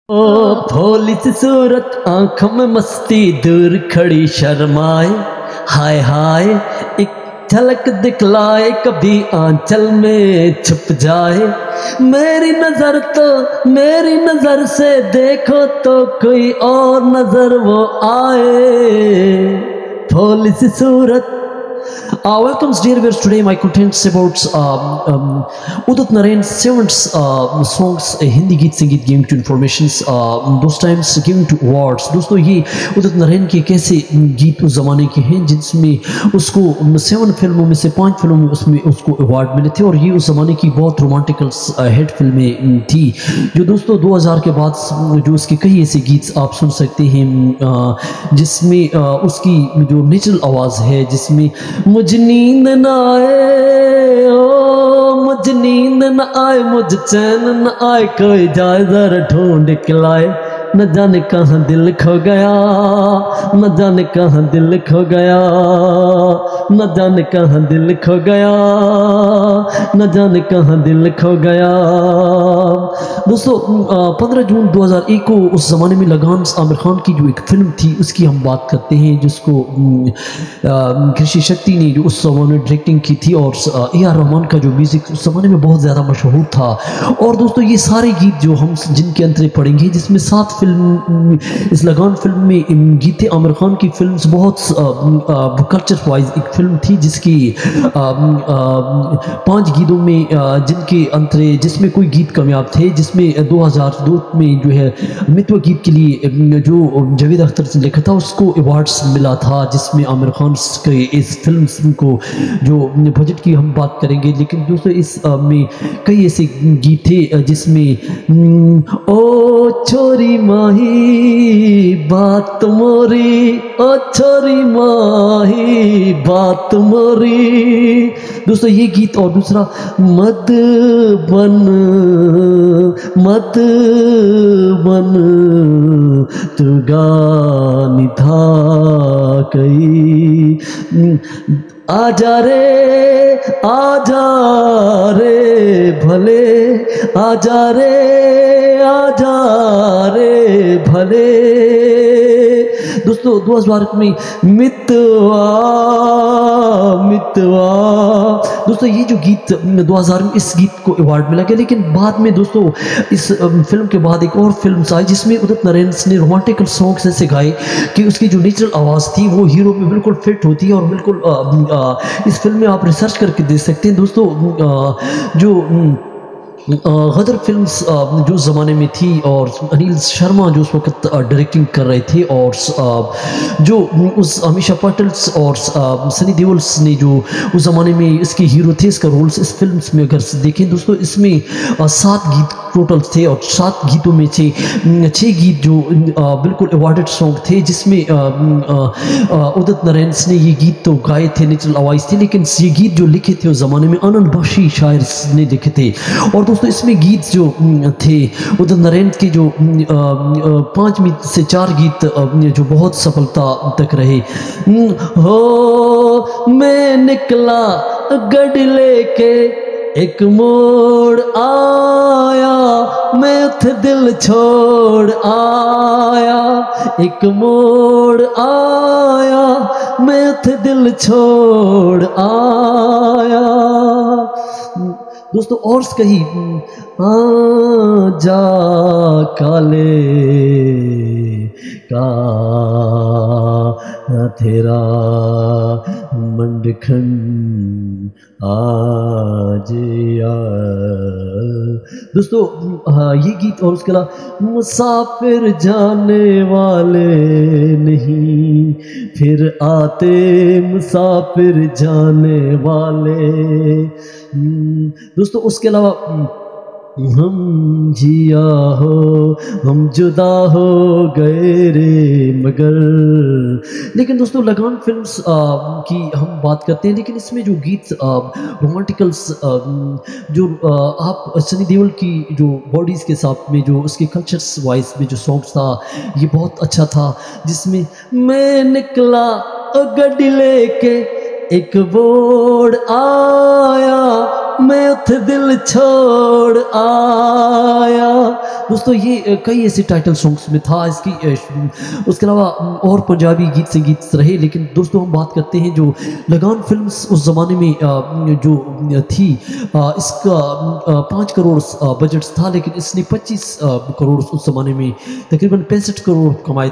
ओ भोली सी सूरत आंखों में मस्ती दूर खड़ी शर्माए, हाय हाय एक झलक दिखलाए कभी आंचल में छुप जाए। मेरी नजर से देखो तो कोई और नजर वो आए, भोली सी सूरत। Welcome dear viewers, today my contents about Udit Narayan's 7 songs Hindi गीत संगीत giving to informations, those times giving to awards। दोस्तों ये उदित नारायण के कैसे गीत उस ज़माने के हैं जिसमें उसको 7 फिल्मों में से 5 फिल्मों में उसमें उसको अवार्ड मिले थे, और ये उस ज़माने की बहुत रोमांटिकल हिट फिल्में थी जो दोस्तों 2000 के बाद जो उसके कई ऐसे गीत आप सुन सकते हैं जिसमें उसकी जो नेचुरल आवाज़ है, जिसमें मुझे नींद न आए, ओ मुझे नींद न आए, मुझे चैन न आए, कोई जाए जरा ढूंढ के लाए। न जाने कहाँ दिल खो गया, न जाने कहाँ दिल खो गया, न जाने कहाँ दिल खो गया, न जाने कहाँ दिल खो गया। दोस्तों 15 जून 2001 को उस ज़माने में लगान आमिर खान की जो एक फिल्म थी उसकी हम बात करते हैं, जिसको कृषि शक्ति ने जो उस ज़माने में डायरेक्टिंग की थी, और AR रहमान का जो म्यूज़िक उस ज़माने में बहुत ज़्यादा मशहूर था। और दोस्तों ये सारे गीत जो हम जिनके अंतरे पढ़ेंगे, जिसमें 7 फिल्म इस लगान फिल्म में गीत थे। आमिर खान की फिल्म्स बहुत कल्चर वाइज एक फिल्म थी जिसकी 5 गीतों में जिनके अंतरे जिसमें कोई गीत कामयाब थे, जिसमें 2002 में जो है मितवा गीत के लिए जो जावेद अख्तर से लिखा था उसको अवार्ड्स मिला था, जिसमें आमिर खान के इस फिल्म को जो बजट की हम बात करेंगे। लेकिन दोस्तों इस में कई ऐसे गीत थे जिसमें ओ छोरी माही बात मोरी, ओ छोरी माही बात मोरी। दोस्तों ये गीत, और दूसरा मत बन तू गानी था कई, आजा रे भले, आजा रे भले। दोस्तों 2000 में मितवा, दोस्तों ये जो गीत 2000 में इस गीत को अवार्ड मिला गया। लेकिन बाद में दोस्तों इस फिल्म के बाद एक और फिल्म आई जिसमें उदित नारायण ने रोमांटिकल सॉन्ग्स ऐसे गाए कि उसकी जो नेचुरल आवाज़ थी वो हीरो में बिल्कुल फिट होती है, और बिल्कुल इस फिल्म में आप रिसर्च करके देख सकते हैं। दोस्तों जो गदर फिल्म्स जो ज़माने में थी, और अनिल शर्मा जो उस वक्त डायरेक्टिंग कर रहे थे, और जो उस अमीषा पाटिल्स और सनी देओल ने जो उस ज़माने में इसके हीरो थे, इसका रोल्स इस फिल्म्स में अगर देखें दोस्तों इसमें 7 गीत टोटल थे, और 7 गीतों में से 6 गीत जो बिल्कुल अवार्डेड सॉन्ग थे, जिसमें उदित नारायण ने ये गीत तो गाए थे, नेचुरल आवाज़ थी, लेकिन ये गीत जो लिखे थे उस ज़माने में अनंतबाशी शायर ने लिखे थे। और दोस्तों इसमें गीत जो थे उदित नारायण के जो 5 में से 4 गीत जो बहुत सफलता तक रहे। हो मैं निकला गड्डी लेके एक मोड़ आया, मैं उठ दिल छोड़ आया, एक मोड़ आया, मैं उठ दिल छोड़ आया। दोस्तों और कही जा काले का तेरा मंडखन आज आ। दोस्तों ये गीत, और उसके अलावा मुसाफिर जाने वाले नहीं फिर आते, मुसाफिर जाने वाले। दोस्तों उसके अलावा हम जिया हो हम जुदा हो गए रे मगर। लेकिन दोस्तों लगान फिल्म्स की हम बात करते हैं, लेकिन इसमें जो गीत रोमांटिकल्स जो आप सनी देओल की जो बॉडीज़ के साथ में जो उसके कल्चर्स वाइज में जो सॉन्ग्स था ये बहुत अच्छा था, जिसमें मैं निकला गड्डी लेके एक बोर्ड आया, मैं उठ दिल छोड़ आया, दोस्तों ये कई ऐसे टाइटल सॉन्ग्स में था इसकी उसके अलावा और पंजाबी गीत संगीत रहे। लेकिन दोस्तों हम बात करते हैं जो लगान फिल्म्स उस ज़माने में जो थी, इसका 5 करोड़ बजट था, लेकिन इसने 25 करोड़ उस ज़माने में तकरीबन 65 करोड़ कमाए।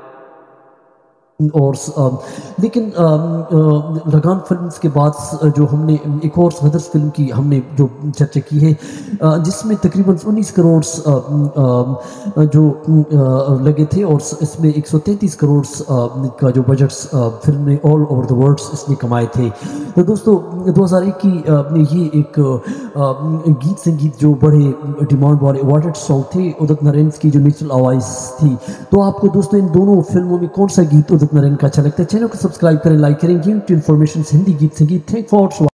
और लेकिन लगान फिल्म्स के बाद जो हमने एक और गदर फिल्म की हमने जो चर्चा की है, जिसमें तकरीबन 19 करोड़ जो लगे थे, और इसमें 133 करोड़ का जो बजट फिल्म ने ऑल ओवर द वर्ल्ड इसने कमाए थे। तो दोस्तों 2001 की ये एक गीत संगीत जो बड़े डिमांड वाले अवार्डेड सॉन्ग थे, उदित नारायण की जो नेचुरल आवाज़ थी। तो आपको दोस्तों इन दोनों फिल्मों में कौन सा गीत उदित नारायण का अच्छा लगता है? चैनल को सब्सक्राइब करें, लाइक करें। गिव टू इन्फॉर्मेशन हिंदी गीत संगीत। Thank for